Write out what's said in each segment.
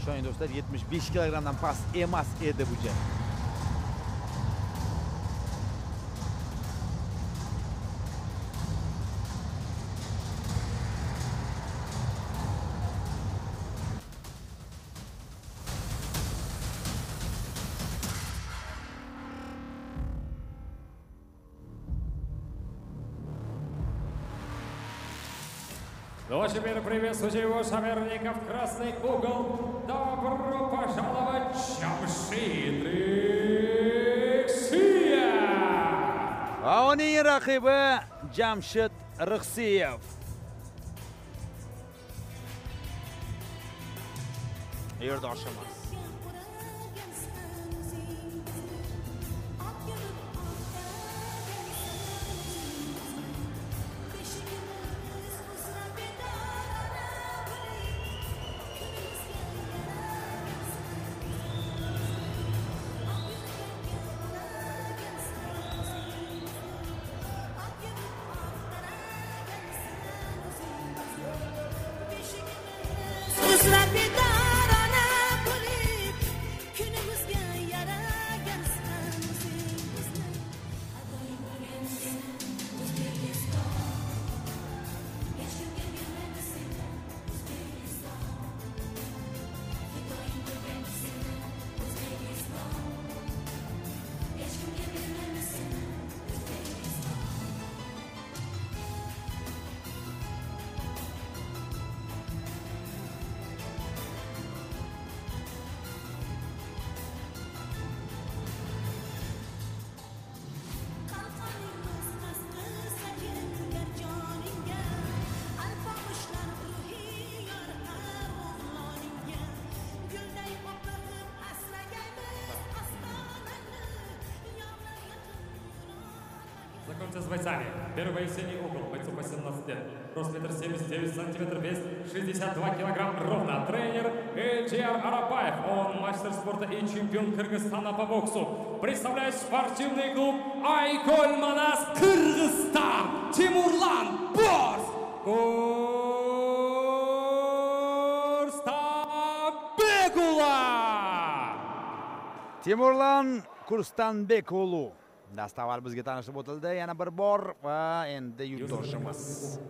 Sho'ning do'stlar 75 kilogramdan past emas edi bu jang. Давайте теперь приветствуйте его соперника в красный угол. Добро пожаловать, Jamshid Rixsiyev! Uning raqibi Jamshid Rixsiyev. Yerdosh emas. Знакомьтесь с бойцами. Первый весенний угол, бойцу по 17 лет. Рост 1,79 сантиметров, вес 62 килограмм ровно. Тренер Эльчияр Арапаев. Он мастер спорта и чемпион Кыргызстана по боксу. Представляет спортивный клуб Айколь Манас Кыргызстан. Тимурлан Борс. Timurlan Kurstanbekulu dastavval bizga tanishib o'tildi. Yana bir bor va endi yurtdoshimiz.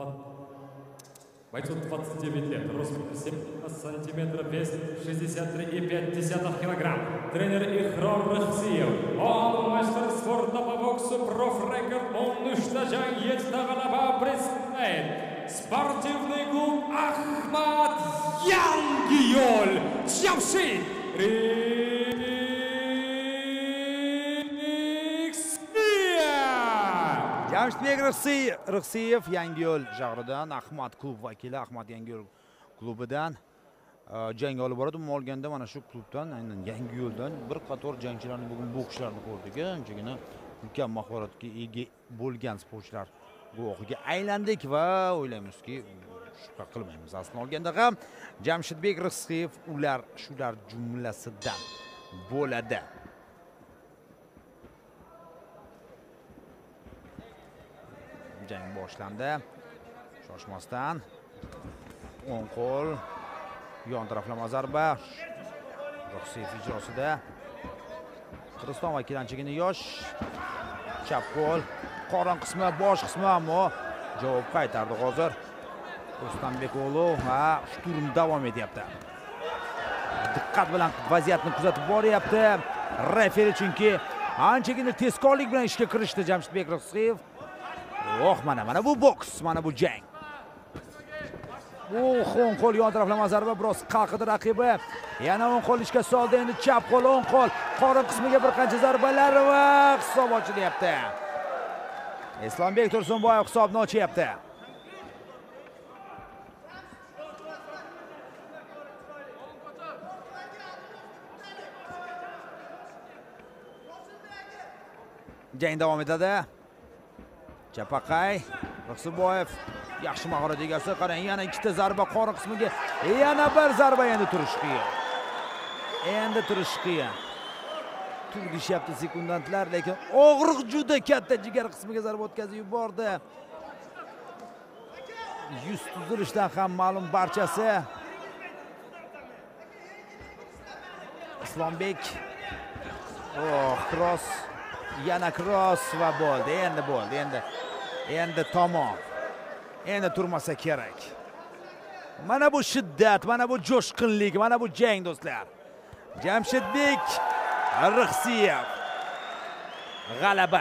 Бойцу 29 лет, рост 17 сантиметров, вес 63,5 килограмм. Тренер Ихрор Рixsiyev. Он мастер спорта по боксу, профрекорд, он жang 7 g'alaba представляет. Спортивный клуб Ahmad Yangiyo'l Jamshid Jamshid Rixsiyev Yangiyo'l shahridan Ahmad klub vakili, Ahmad Yangiyo'l klubidan jang olib boradi. Umuman olganda mana shu klubdan, aynan Yangiyo'ldan bir qator jangchilarni bugun bokschilarni ko'rdik. Anchagina ulkan mahoratga ega bo'lgan sportchilar guvohiga aylandik va o'ylaymizki, shubha qilmaymiz. Aslida olganda ham Jamshidbek Rixsiyev shular jumlasidan bo'ladi. Jang boshlandi. Shoshmasdan o'ng qo'l, yon taraflama zarba. Rixsiyev ijrosida. Qirg'iziston vakili anchagina yosh. Chap qo'l, qorin qismi, bosh qismi, ammo javob qaytardi hozir. Rustambekoğlu va shturm davom etyapti. Diqqat bilan vaziyatni kuzatib boryapti. Referi chunki anchagina tezkorlik bilan ishga kirishdi Jamshidbek Rixsiyev. Mana bu boks, mana bu jang. Bu o'ng qo'l yon taraflama zarba biroz qalqidi raqibi. Yana o'ng qo'l ishga soldi, endi chap qo'l, o'ng qo'l, qorin qismiga bir qancha zarbalar va hisob ochilyapti. Islombek Tursunboyev hisobni ochyapti. Jang davom etadi. Chapaqay, Rixsiyev yaxshi mahorat egasi. Qarang, yana ikkita zarba qorin qismiga, yana bir zarba, endi turish qiyin. Tur deyapti sekundantlar, lekin og'riq juda katta jigar qismiga zarba o'tkazib yubordi. Yuz tuzilishdan ham ma'lum barchasi. Islombek. Cross, yana cross va bo'ldi. Endi tamom. Endi turmasa kerak. Mana bu shiddat, mana bu jo'shqinlik, mana bu jang do'stlar. Jamshidbek Rixsiyev g'alaba.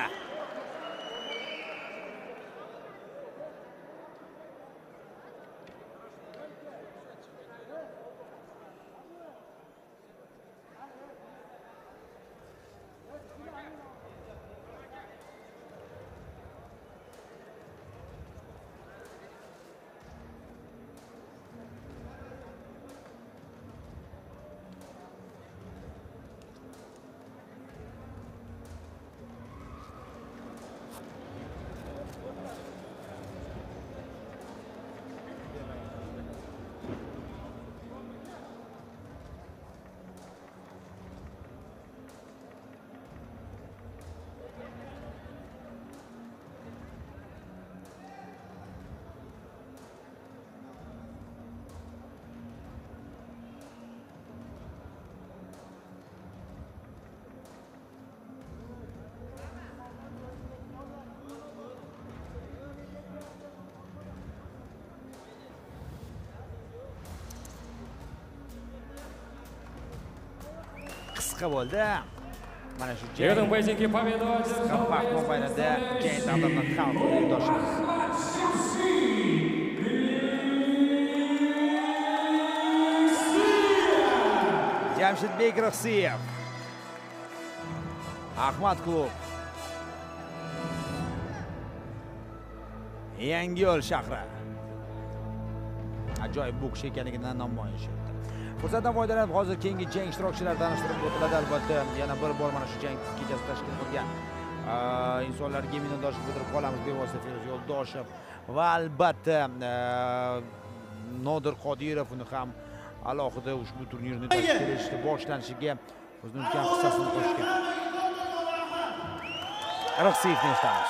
Qisqa bo'ldi. Mana shu jang. В этом поединке победу Farq mobaynida jang taqdirini hal qilib yo'ldoshimiz. Jamshidbek Rixsiyev. Ahmad klub. Yangiyo'l shahri. Ajoyib boks ekanidan namoyish etdi. Fursatdan foydalanib hozir keyingi jang ishtirokchilari tanishtirib o'tiladi. Albatta, yana bir bor mana shu jang kechasi tashkil qilgan insonlarga minnatdorchilik bildirib qolamiz. Bevosita Feruz Yo'ldoshev va albatta Nodir Qodirov uni ham alohida ushbu turnirni tashkil etishda boshlanishiga o'zining ulkan hissasini qo'shgan. Rixsiyevni eshitamiz.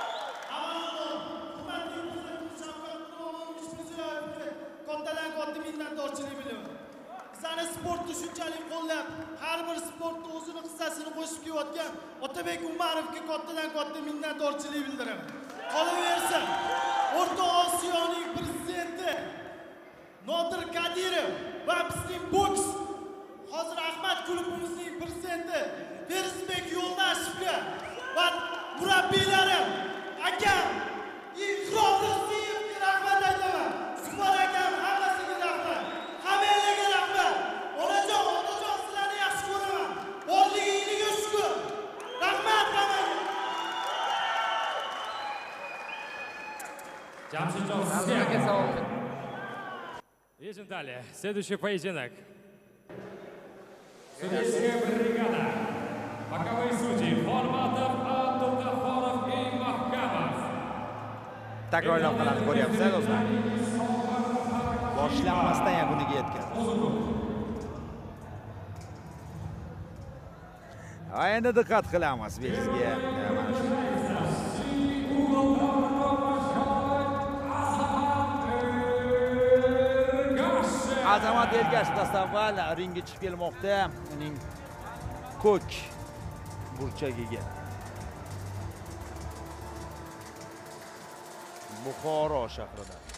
Sportni shunchalik qo'llab, har bir sportda o'zining hissasini qo'shib kelayotgan Otabek Umarovga katta minnatdorchilik bildiraman. Qolaversa, O'rta Osiyoning prezidenti Nodir Qodirov va bizning boks hozir Ahmad klubimizning prezidenti Ferizbek Yo'ldoshevga va murabbiylarim, akam Iqror Rixsiyevga rahmat aytaman. Spor akam hammasiga rahmat. Hammaga rahmat. Onajon sizlarni yaxshi ko'raman. Borligingiga shukr. Rahmat hammaga. Jamshidjon, sizga savob. Едем далее. Следующий поединок. Судейская бригада. Боковые судьи Hormatov, Abdullaxonov и Mahkamov. Takrorlab qiladi, ko'ryapsiz do'stlar. Boshlanmasdan yakuniga yetkazdi. Endi diqqat qilamiz bizga mana shu. Azamat Ergash dastavval ringga chiqib kelmoqda. Uning ko'k burchagiga. Buxoro shahrida.